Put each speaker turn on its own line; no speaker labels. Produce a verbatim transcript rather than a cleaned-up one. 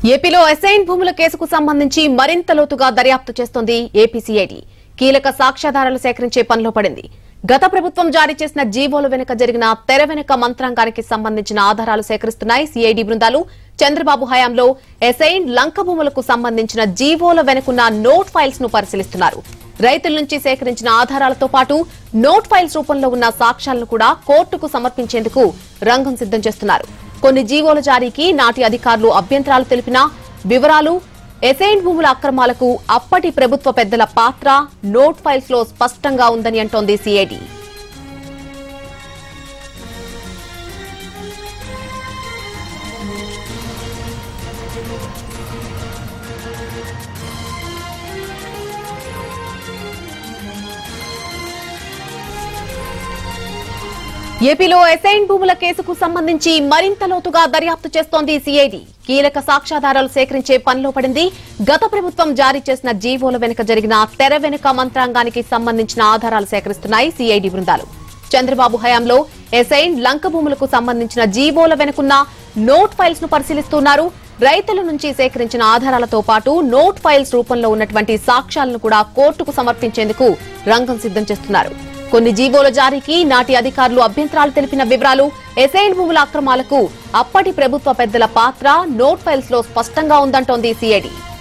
ఏపీలో అసైన్ భూముల కేసుకు సంబంధించి మరింత లోతుగా దర్యాప్తు చేస్తోంది ఏపీ సీఐడి. కీలక సాక్ష్యాధారాలు సేకరించే పనిలో పడింది. గత ప్రభుత్వం జారీ చేసిన జీవోల వెనుక జరిగిన తెర వెనుక మంత్రాంగానికి సంబంధించిన ఆధారాలు సేకరిస్తున్నాయి సీఐడి బృందాలు. చంద్రబాబు హయాంలో అసైన్ లంక భూములకు సంబంధించిన జీవోల వెనుకున్న నోట్ ఫైల్స్ ను పరిశీలిస్తున్నారు. రైతుల నుంచి సేకరించిన ఆధారాలతో పాటు నోట్ ఫైల్స్ రూపంలో ఉన్న సాక్ష్యాలను కూడా కోర్టుకు సమర్పించేందుకు రంగం సిద్ధం చేస్తున్నారు. కొన్ని జీవోల జారీకి నాటి అధికారులు అభ్యంతరాలు తెలిపిన వివరాలు, అసైన్ భూముల అక్రమాలకు అప్పటి ప్రభుత్వ పెద్దల పాత్ర నోట్ ఫైల్స్ లో స్పష్టంగా ఉందని అంటోంది సీఐడి. ఏపీలో అసైన్ భూముల కేసుకు సంబంధించి మరింత లోతుగా దర్యాప్తు చేస్తోంది సీఐడి. కీలక సాక్ష్యాధారాలు సేకరించే పనిలో పడింది. గత ప్రభుత్వం జారీ చేసిన జీవోల వెనుక జరిగిన తెర వెనుక మంత్రాంగానికి సంబంధించిన ఆధారాలు సేకరిస్తున్నాయి సీఐడి బృందాలు. చంద్రబాబు హయాంలో అసైన్ లంక భూములకు సంబంధించిన జీవోల వెనుకున్న నోట్ ఫైల్స్ ను పరిశీలిస్తున్నారు. రైతుల నుంచి సేకరించిన ఆధారాలతో పాటు నోట్ ఫైల్స్ రూపంలో ఉన్నటువంటి సాక్ష్యాలను కూడా కోర్టుకు సమర్పించేందుకు రంగం సిద్ధం చేస్తున్నారు. కొన్ని జీవోల జారీకి నాటి అధికారులు అభ్యంతరాలు తెలిపిన వివరాలు, అసైన్ భూముల అక్రమాలకు అప్పటి ప్రభుత్వ పెద్దల పాత్ర నోట్ ఫైల్స్ లో స్పష్టంగా ఉందంటోంది సీఐడి.